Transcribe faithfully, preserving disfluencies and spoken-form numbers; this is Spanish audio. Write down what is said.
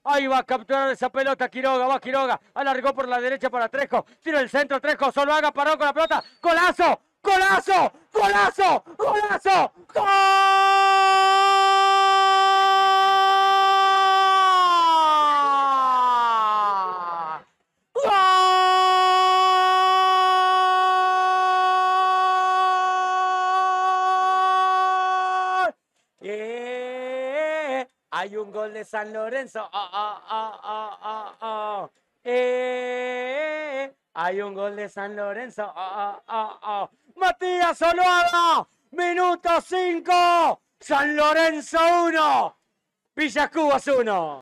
Ahí va a capturar esa pelota Quiroga, va Quiroga, alargó por la derecha para Trejo, tira el centro, Trejo, Zuluaga paró con la pelota, golazo, golazo, golazo, golazo, gol. Yeah. Hay un gol de San Lorenzo. Oh, oh, oh, oh, oh, oh. Eh. Hay un gol de San Lorenzo. Oh, oh, oh, oh. Matías Zuluaga. Minuto cinco. San Lorenzo uno. Villa Cubas uno.